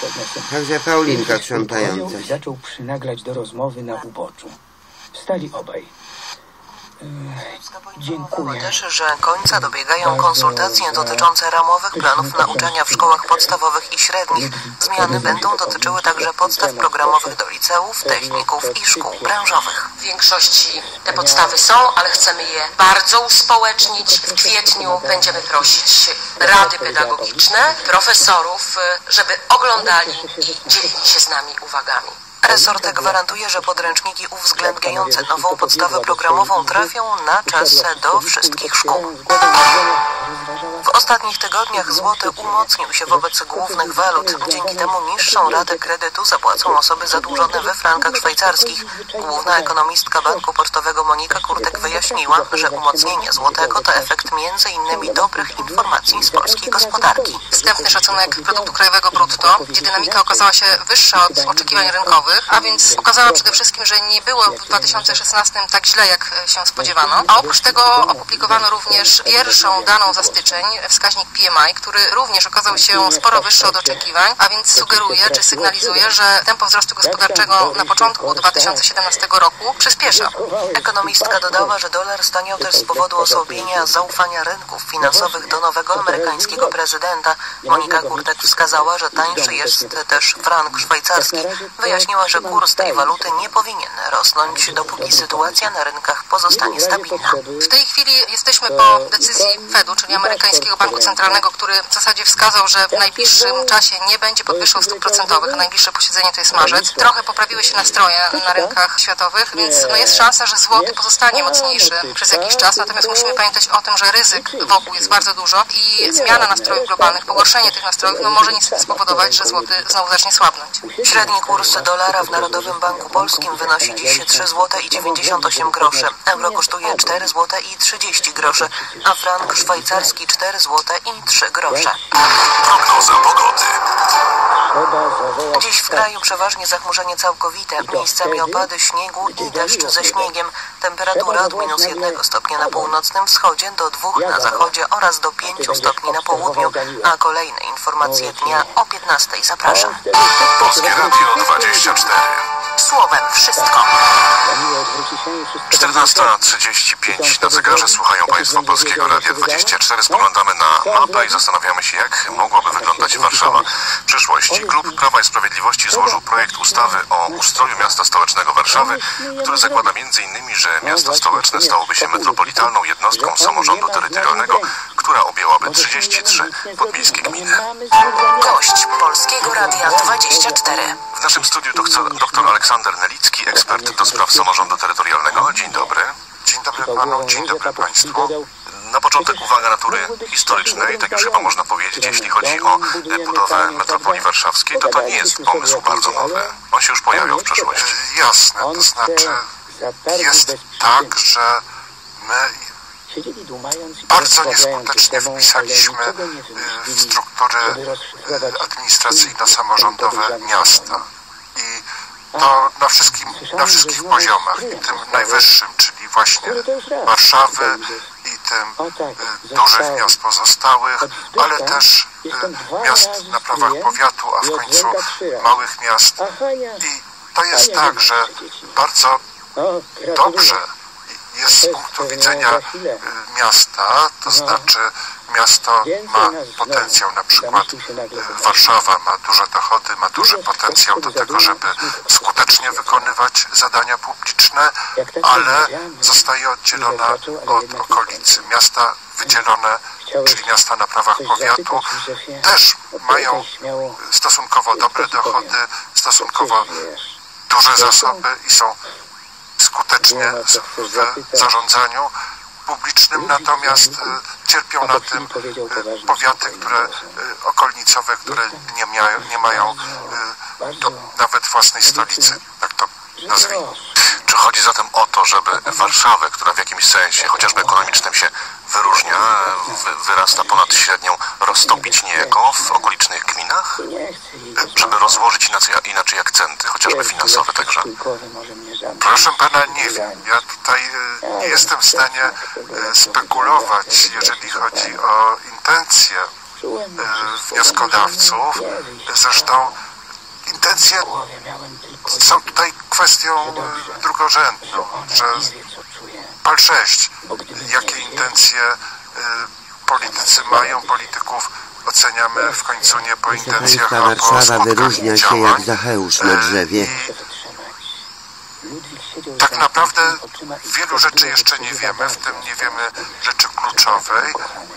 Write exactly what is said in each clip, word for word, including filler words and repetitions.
Także Paulinka krzątająca. I zaczął przynaglać do rozmowy na uboczu. Wstali obaj. Dziękuję. Też, że końca dobiegają konsultacje dotyczące ramowych planów nauczania w szkołach podstawowych i średnich. Zmiany będą dotyczyły także podstaw programowych do liceów, techników i szkół branżowych. W większości te podstawy są, ale chcemy je bardzo uspołecznić. W kwietniu będziemy prosić rady pedagogiczne, profesorów, żeby oglądali i dzielili się z nami uwagami. Resort gwarantuje, że podręczniki uwzględniające nową podstawę programową trafią na czas do wszystkich szkół. W ostatnich tygodniach złoty umocnił się wobec głównych walut. Dzięki temu niższą ratę kredytu zapłacą osoby zadłużone we frankach szwajcarskich. Główna ekonomistka Banku Pocztowego Monika Kurtek wyjaśniła, że umocnienie złotego to efekt między innymi dobrych informacji z polskiej gospodarki. Wstępny szacunek produktu krajowego brutto, gdzie dynamika okazała się wyższa od oczekiwań rynkowych, a więc pokazała przede wszystkim, że nie było w dwa tysiące szesnastym tak źle, jak się spodziewano. A oprócz tego opublikowano również pierwszą daną za styczeń, wskaźnik P M I, który również okazał się sporo wyższy od oczekiwań, a więc sugeruje czy sygnalizuje, że tempo wzrostu gospodarczego na początku dwa tysiące siedemnastego roku przyspiesza. Ekonomistka dodała, że dolar staniał też z powodu osłabienia zaufania rynków finansowych do nowego amerykańskiego prezydenta. Monika Kurtek wskazała, że tańszy jest też frank szwajcarski. Wyjaśniła, że kurs tej waluty nie powinien rosnąć, dopóki sytuacja na rynkach pozostanie stabilna. W tej chwili jesteśmy po decyzji Fedu, czyli amerykańskiego banku centralnego, który w zasadzie wskazał, że w najbliższym czasie nie będzie podwyższał stóp procentowych, a najbliższe posiedzenie to jest marzec. Trochę poprawiły się nastroje na rynkach światowych, więc no jest szansa, że złoty pozostanie mocniejszy przez jakiś czas, natomiast musimy pamiętać o tym, że ryzyk wokół jest bardzo dużo i zmiana nastrojów globalnych, pogorszenie tych nastrojów no może niestety spowodować, że złoty znowu zacznie słabnąć. Średni kurs dolara w Narodowym Banku Polskim wynosi dziś trzy złote i dziewięćdziesiąt osiem groszy. Euro kosztuje cztery złote i trzydzieści groszy, a frank szwajcarski cztery złote i trzy grosze. Prognoza pogody. Dziś w kraju przeważnie zachmurzenie całkowite, miejscami opady śniegu i deszcz ze śniegiem. Temperatura od minus jednego stopnia na północnym wschodzie do dwóch na zachodzie oraz do pięciu stopni na południu, a kolejne informacje dnia o piętnastej zapraszam. Polskie Radio dwadzieścia cztery. Słowem wszystko. czternasta trzydzieści pięć na zegarze. Słuchają Państwo Polskiego Radia dwadzieścia cztery. Spoglądamy na mapę i zastanawiamy się, jak mogłaby wyglądać Warszawa w przyszłości. Klub Prawa i Sprawiedliwości złożył projekt ustawy o ustroju miasta stołecznego Warszawy, który zakłada między innymi, że miasto stołeczne stałoby się metropolitalną jednostką samorządu terytorialnego, która objęłaby trzydzieści trzy podmiejskie gminy. Gość Polskiego Radia dwadzieścia cztery. W naszym studiu doktor Aleksander Nelicki, ekspert do spraw samorządu terytorialnego. Dzień dobry. Dzień dobry panu, dzień dobry państwu. Na początek uwaga natury historycznej, tak już chyba można powiedzieć, jeśli chodzi o budowę metropolii warszawskiej, to to nie jest pomysł bardzo nowy. On się już pojawiał w przeszłości. Jasne, to znaczy jest tak, że my bardzo nieskutecznie wpisaliśmy w struktury administracyjno-samorządowe miasta. I to na, wszystkim, na wszystkich poziomach, i tym najwyższym, czyli właśnie Warszawy, i tym dużych miast pozostałych, ale też miast na prawach powiatu, a w końcu małych miast. I to jest tak, że bardzo dobrze jest z punktu widzenia miasta, to znaczy miasto ma potencjał, na przykład Warszawa ma duże dochody, ma duży potencjał do tego, żeby skutecznie wykonywać zadania publiczne, ale zostaje oddzielona od okolicy. Miasta wydzielone, czyli miasta na prawach powiatu, też mają stosunkowo dobre dochody, stosunkowo duże zasoby i są skutecznie w zarządzaniu publicznym, natomiast cierpią na tym powiaty, które okolnicowe, które nie, mają, nie mają do, nawet własnej stolicy, tak to nazwijmy. Czy chodzi zatem o to, żeby Warszawę, która w jakimś sensie, chociażby ekonomicznym, się wyróżnia, wy, wyrasta ponad średnią, rozstąpić niejako w okolicznych gminach? Żeby rozłożyć inaczej, inaczej akcenty, chociażby finansowe także? Proszę pana, nie wiem. Ja tutaj nie jestem w stanie spekulować, jeżeli chodzi o intencje wnioskodawców. Zresztą intencje są tutaj kwestią drugorzędną, że pal sześć, jakie intencje politycy mają, polityków oceniamy w końcu nie po intencjach, Ta a po Warszawa skutkach wyróżnia się działań. jak Zacheusz na drzewie. Tak naprawdę wielu rzeczy jeszcze nie wiemy, w tym nie wiemy rzeczy kluczowej,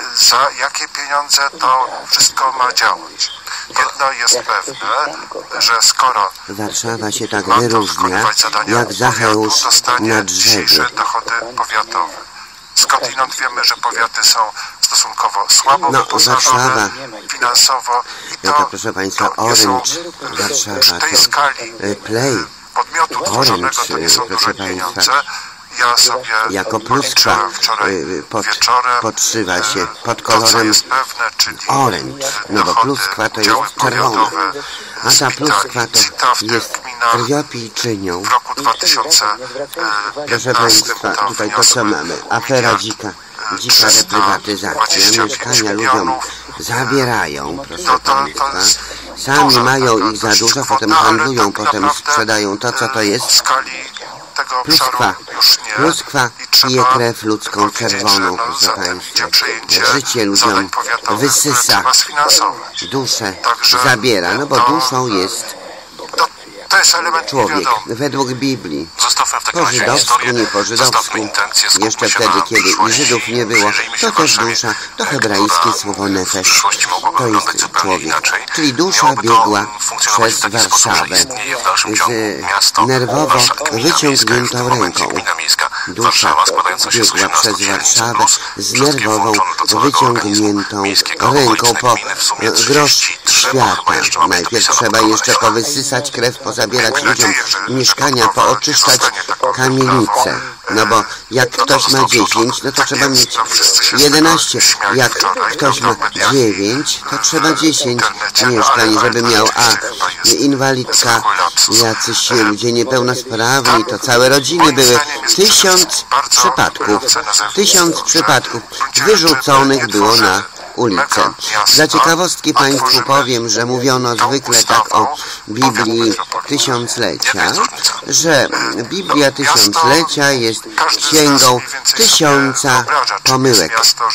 za jakie pieniądze to wszystko ma działać. Jedno jest pewne, że skoro Warszawa się tak ma to wyróżnia wykonywać zadania jak Zacheusz powiatu, dostanie na drzewie. dzisiejsze dochody powiatowe. Skądinąd wiemy, że powiaty są stosunkowo słabo No, wyposażone Warszawa. finansowo i No to, to proszę Państwa, to nie są Orange Warszawa przy tej to skali e, Play podmiotu tworzonego Orange, to nie są proszę duże Państwa, pieniądze. Ja sobie jako pluskwa policzyłem wczoraj e, pod, wieczorem, podszywa się pod to, co kolorem jest pewne, czyli Orange, no bo dochody, pluskwa to działy jest czerwona, powiatowe, a ta szpitali, pluskwa CITA w to tych jest gminach krwiopijczynią. w roku dwa tysiące Proszę piętnastym Państwa, tam tutaj to co wyniosły mamy, afera miliard dzika, dzika reprywatyzacja, mieszkania ludziom zabierają, proszę No to- to Państwa, jest sami duża mają taka ich za dość dużo, kwota, potem ale handlują, tak potem naprawdę, sprzedają to, co to W jest. skali tego Pluskwa, obszaru już nie. pluskwa I trzeba pije krew ludzką powiedzieć, czerwoną, że, no, proszę zatem Państwa. idzie przejęcie Życie ludziom zadań powiatowych, wysysa, które trzeba sfinansować. duszę Także zabiera, no bo to- duszą jest To, to jest element człowiek, niewiadomy. według Biblii. Zostawmy w takim Po razie żydowsku, historię, nie po żydowsku, zostawmy intencje, skupmy jeszcze się wtedy, na kiedy i przyszłości. Żydów nie było, Przyjrzyjmy się to też Warszawie, dusza, to która hebrajskie słowo w nefesh, przyszłości mogłaby to jest wyglądać zupełnie człowiek, inaczej. czyli dusza Miałoby to biegła funkcjonować przez w taki sposób, że Warszawę, istnieje w dalszym ciągu z miasto, nerwowo Warszawa, gmina miejska, już w tym wyciągniętą momencie ręką. gmina miejska, Dusza Warszawa składająca się z biegła osiemnastu przez dzielnic Warszawę plus z wszystkie nerwową włączone do całego organizmu wyciągniętą miejskiego, ręką okoliczne po gminy, w sumie grosz trzydzieści trzy, bo świata. chyba jeszcze mamy Najpierw dopisane trzeba od jeszcze kogoś. powysysać krew, pozabierać Miejmy ludziom nadzieję, że- że mieszkania, to prawo pooczyszczać nie zostanie taką kamienice. sprawą. No bo jak No to ktoś ma został dziesięć, no to tak trzeba jest, mieć to wszyscy się z jedenaście. tego śmiali Jak wczoraj, ktoś to ma w mediach, dziewięć, to trzeba dziesięć internecie, no mieszkań, ale- żeby ale miał, to a chyba jest inwalidka, zwykły lapsus. jacyś ludzie niepełnosprawni, to całe rodziny były. Tysiąc przypadków, tysiąc przypadków wyrzuconych było na ulicę. Dla ciekawostki Państwu powiem, że mówiono zwykle tak o Biblii Tysiąclecia, że Biblia Tysiąclecia jest księgą tysiąca pomyłek.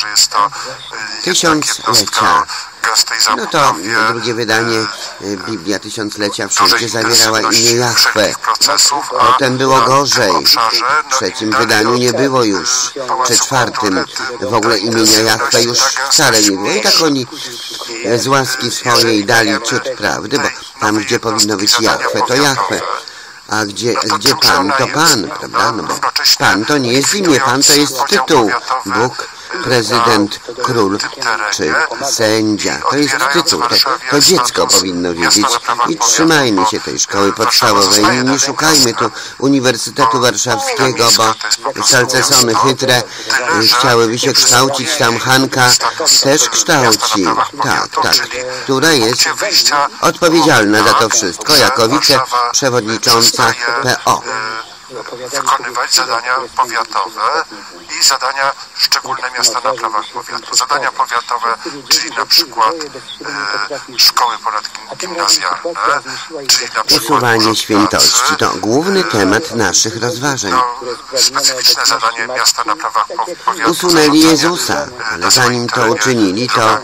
Tysiąclecia. No to drugie wydanie Biblia Tysiąclecia wszędzie zawierała imię Jahwe. Potem było gorzej. W trzecim wydaniu nie było już. Przy czwartym w ogóle imienia Jahwe już wcale nie było. I tak oni z łaski swojej dali ciut prawdy, bo tam, gdzie powinno być Jahwe, to Jahwe. A gdzie, gdzie Pan, to Pan, prawda? No bo Pan to nie jest imię, Pan to jest tytuł. Bóg, prezydent, król czy sędzia. To jest tytuł. To, to dziecko powinno wiedzieć. I trzymajmy się tej szkoły podstawowej. Nie szukajmy tu Uniwersytetu Warszawskiego, bo salcesony chytre chciałyby się kształcić. Tam Hanka też kształci. Tak, tak. Która jest odpowiedzialna za to wszystko jako wiceprzewodnicząca P O. Wykonywać zadania powiatowe i zadania szczególne miasta na prawach powiatu. Zadania powiatowe, czyli na przykład e, szkoły ponadgimnazjalne, czyli na przykład Usuwanie świętości to główny temat naszych rozważań. no, specyficzne zadanie miasta na prawach powiatu. Usunęli Jezusa, ale zanim to uczynili, to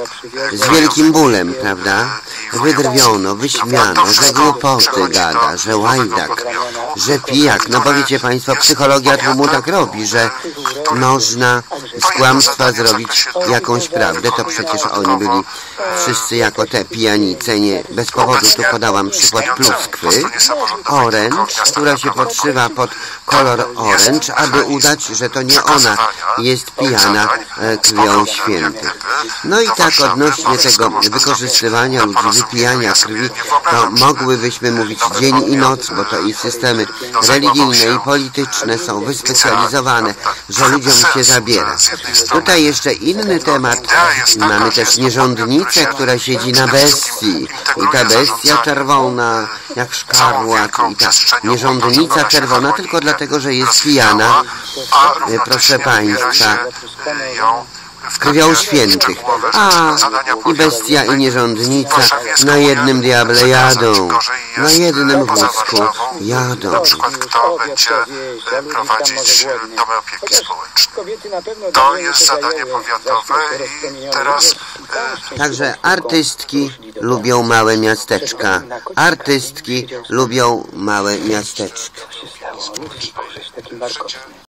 z wielkim bólem, prawda? Wydrwiono, wyśmiano, że głupoty gada, że łajdak, że pijak. No bo wiecie Państwo, psychologia tłumu tak robi, że można z kłamstwa zrobić jakąś prawdę. To przecież oni byli wszyscy jako te pijanice. Nie bez powodu tu podałam przykład pluskwy. Orange, która się podszywa pod kolor orange, aby udać, że to nie ona jest pijana krwią świętych. No i tak odnośnie tego wykorzystywania ludzi, wypijania krwi, to mogłybyśmy mówić dzień i noc, bo to i systemy religijne i polityczne są wyspecjalizowane, że ludziom się zabiera. Tutaj jeszcze inny temat. Mamy też nierządnicę, która siedzi na bestii. I ta bestia czerwona, jak szkarłat. I ta nierządnica czerwona tylko dlatego, że jest pijana. Proszę Państwa, krwią świętych. A, i bestia, i nierządnica na jednym diable jadą, na jednym wózku jadą. Na przykład kto będzie prowadzić domy opieki społecznej. To jest zadanie powiatowe i teraz... Także artystki lubią małe miasteczka. Artystki lubią małe miasteczka. Co się stało? Taki warkotny.